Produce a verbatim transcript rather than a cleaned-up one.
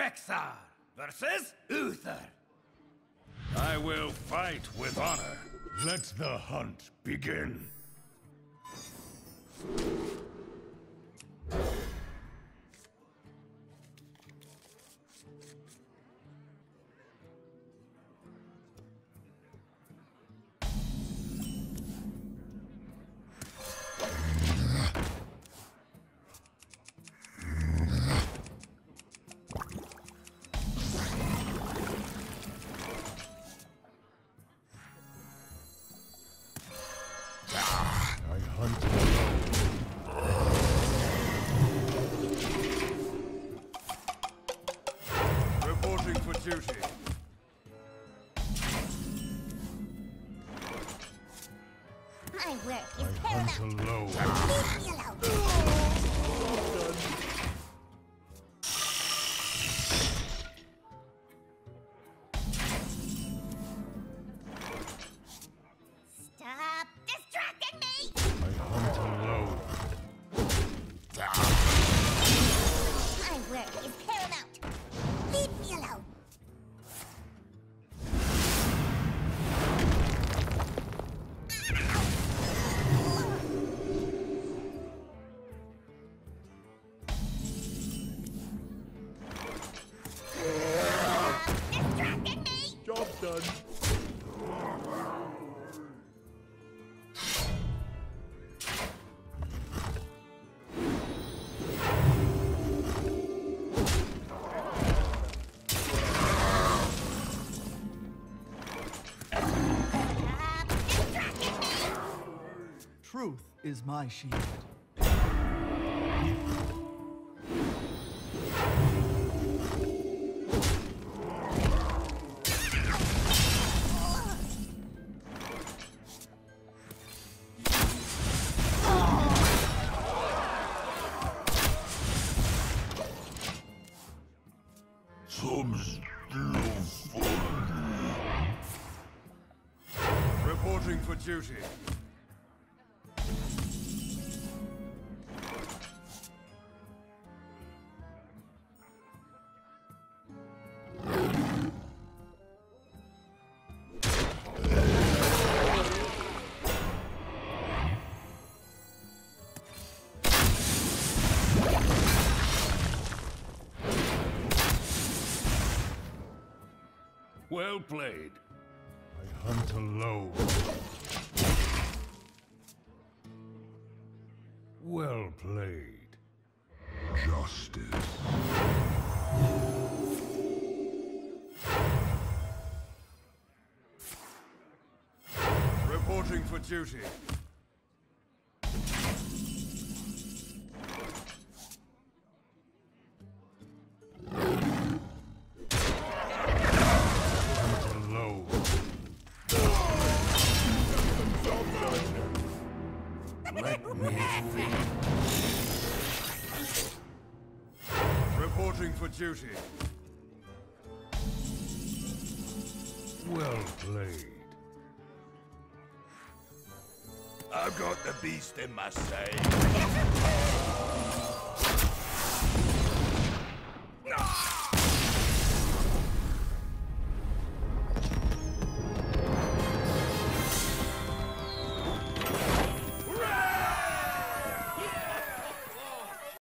Rexar versus Uther. I will fight with honor. Let the hunt begin. Reporting for duty. My work is paramount. Alone. Leave me alone. Stop distracting me! I hunt alone. My work is paramount. Leave me alone. Distracting me! Job done. Stop distracting me! Truth is my shield. Reporting for duty. Well played. I hunt alone. Well played. Justice. Reporting for duty. Let me think. Reporting for duty. Well played. I've got the beast in my sight.